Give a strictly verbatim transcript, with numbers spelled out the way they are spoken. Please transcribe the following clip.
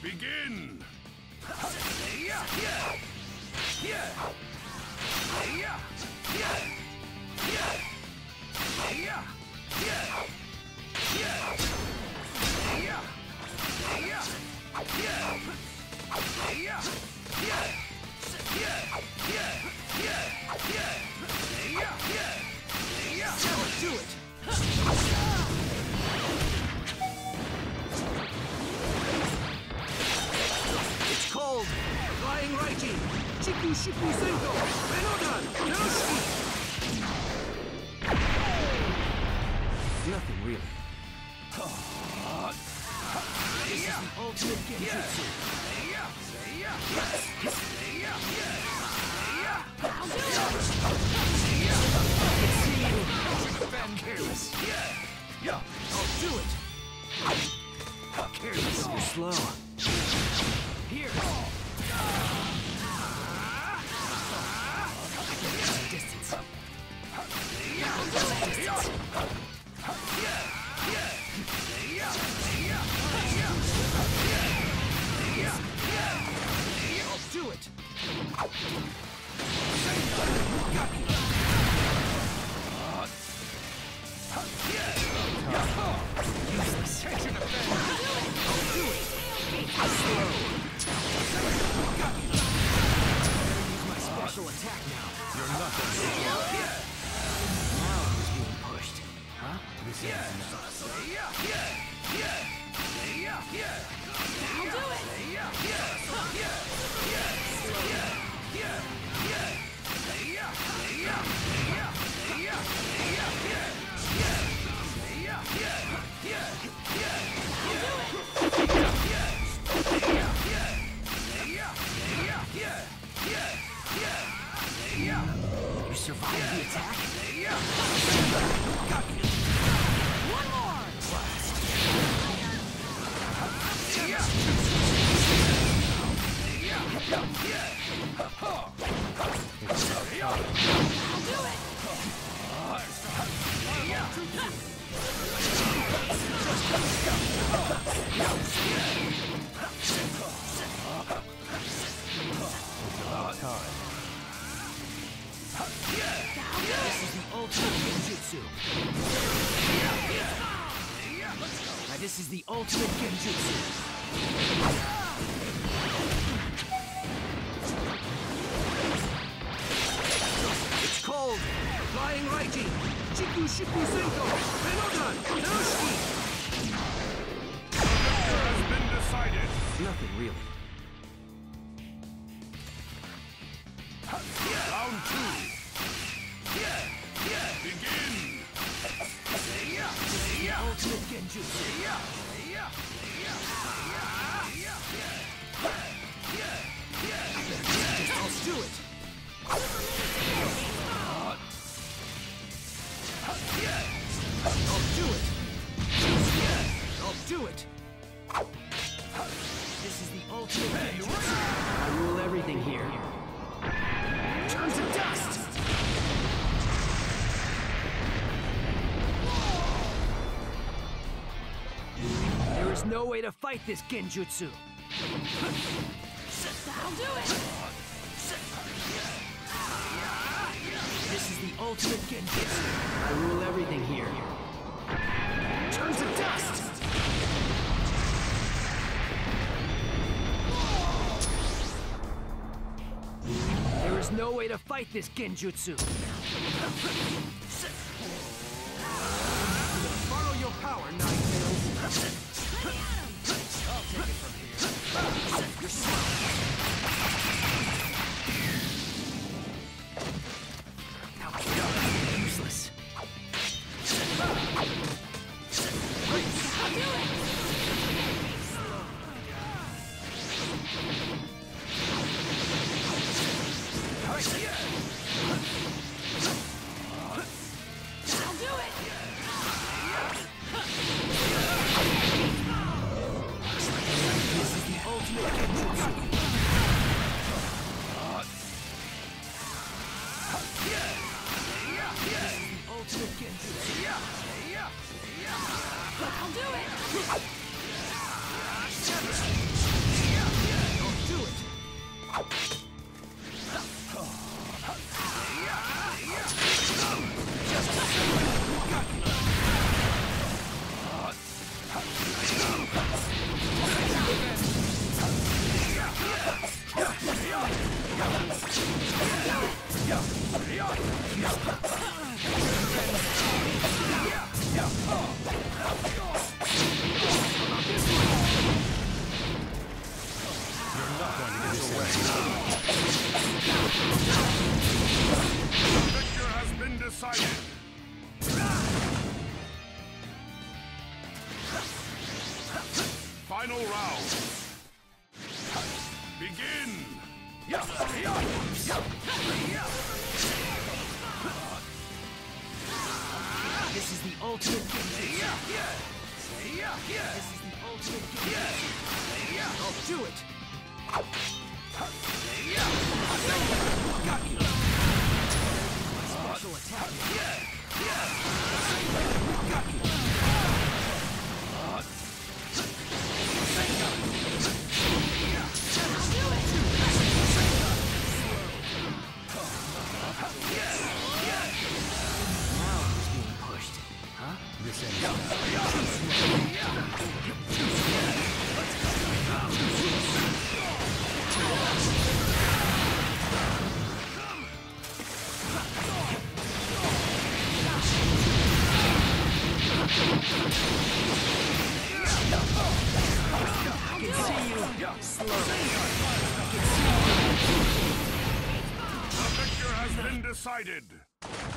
Begin! Do it! It's cold! Flying Raiji! Chiku Shiku Senko! Renodan! Narushiki! Nothing really. This is the ultimate genjutsu. I'm careless. I'll do it. Careless. You're slow. Here. Distance. Distance. I'll do it. Useless. Tension effect. I'll do it. Slow. Use my special attack now. You're nothing. Now I'm just being pushed. Huh? This is enough. I'll do it! You survived the attack? One more! Blast. I'll do it! This is the ultimate genjutsu. Now this is the ultimate genjutsu. It's cold! Flying Raiji! Chiku Shiku Senko! Renodan! Narushiki! Has been decided. Nothing really. Round two. Begin! Ultimate genjutsu. I'll do it! I'll do it! I'll do it! This is the ultimate genjutsu. I rule everything here. Turn to dust! There is no way to fight this genjutsu. I'll do it! This is the ultimate genjutsu. I rule everything here. Turn to dust! There is no way to fight this genjutsu. Borrow your power, Ninetales. I'll take it from here. You're slow. Useless. I'll do it! I'll do it! This is the ultimate genjutsu. Ultimate genjutsu. I'll do it! final round. Begin. This is the ultimate genjutsu. This is the ultimate genjutsu. I'll do it. Got you. My special attack. Got you. Now who's being pushed? Huh? This I can see you slowly. The victor has been decided.